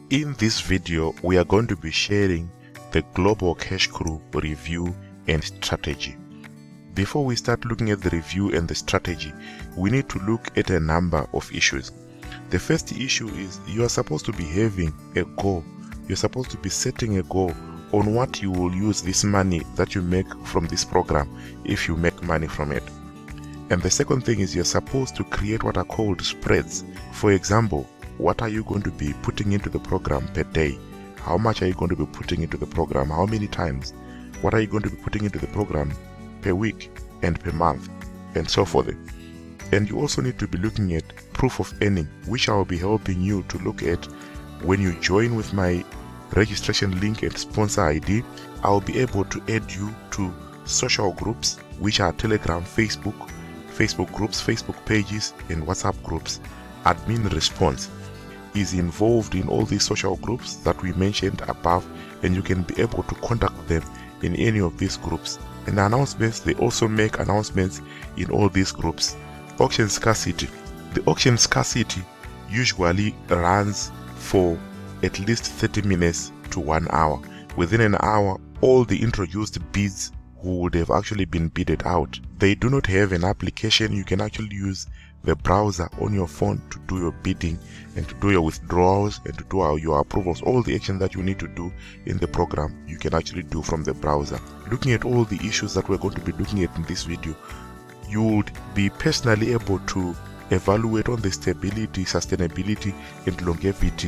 In this video, we are going to be sharing the Global Cash Crew review and strategy. Before we start looking at the review and the strategy, we need to look at a number of issues. The first issue is you are supposed to be having a goal. You're supposed to be setting a goal on what you will use this money that you make from this program if you make money from it. And the second thing is you're supposed to create what are called spreads. For example, what are you going to be putting into the program per day? How much are you going to be putting into the program? How many times? What are you going to be putting into the program per week and per month? And so forth. And you also need to be looking at proof of earning, which I will be helping you to look at when you join with my registration link and sponsor ID. I will be able to add you to social groups, which are Telegram, Facebook groups, Facebook pages, and WhatsApp groups. Admin response is involved in all these social groups that we mentioned above, and you can be able to contact them in any of these groups. And announcements, they also make announcements in all these groups. Auction scarcity. The auction scarcity usually runs for at least 30 minutes to 1 hour. Within an hour, all the introduced bids who would have actually been bidded out. They do not have an application. You can actually use the browser on your phone to do your bidding and to do your withdrawals and to do your approvals. All the action that you need to do in the program, you can actually do from the browser. Looking at all the issues that we're going to be looking at in this video, you would be personally able to evaluate on the stability, sustainability, and longevity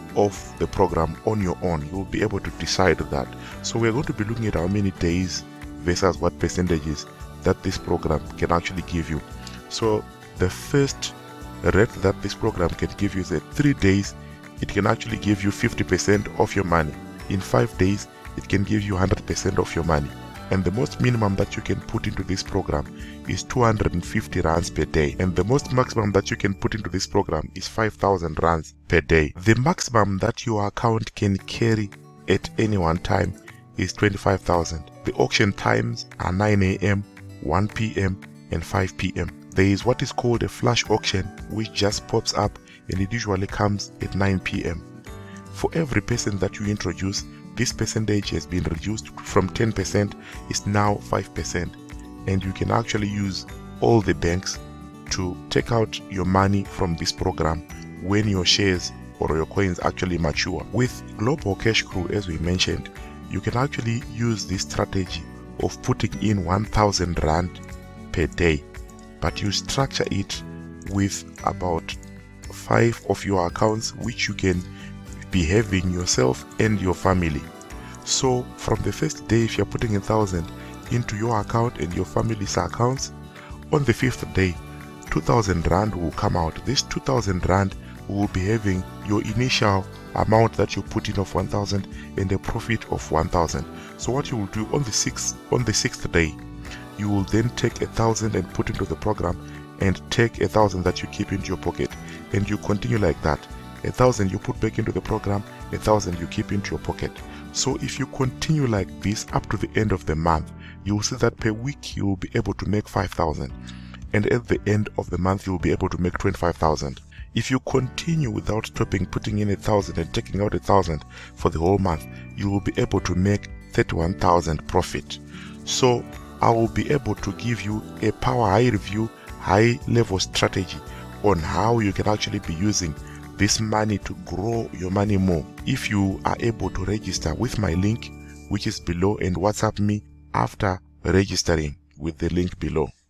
of the program on your own. You will be able to decide that. So we're going to be looking at how many days versus what percentages that this program can actually give you. So the first rate that this program can give you is that 3 days it can actually give you 50% of your money. In 5 days it can give you 100% of your money. And the most minimum that you can put into this program is 250 rands per day, and the most maximum that you can put into this program is 5,000 rands per day. The maximum that your account can carry at any one time is 25,000. The auction times are 9 a.m., 1 p.m. and 5 p.m. There is what is called a flash auction, which just pops up, and it usually comes at 9 p.m. For every person that you introduce, this percentage has been reduced from 10%, is now 5%, and you can actually use all the banks to take out your money from this program when your shares or your coins actually mature. With Global Cash Crew, as we mentioned, you can actually use this strategy of putting in 1,000 rand per day, but you structure it with about 5 of your accounts, which you can be having yourself and your family. So from the first day, if you're putting 1,000 into your account and your family's accounts, on the 5th day 2,000 rand will come out. This 2,000 rand will be having your initial amount that you put in of 1,000 and a profit of 1,000. So what you will do on the 6th day, you will then take 1,000 and put into the program, and take 1,000 that you keep into your pocket, and you continue like that. 1,000 you put back into the program, 1,000 you keep into your pocket. So if you continue like this up to the end of the month, you will see that per week you will be able to make 5,000, and at the end of the month you will be able to make 25,000. If you continue without stopping, putting in 1,000 and taking out 1,000 for the whole month, you will be able to make 31,000 profit. So I will be able to give you a power high review, high level strategy on how you can actually be using this money to grow your money more, if you are able to register with my link, which is below, and WhatsApp me after registering with the link below.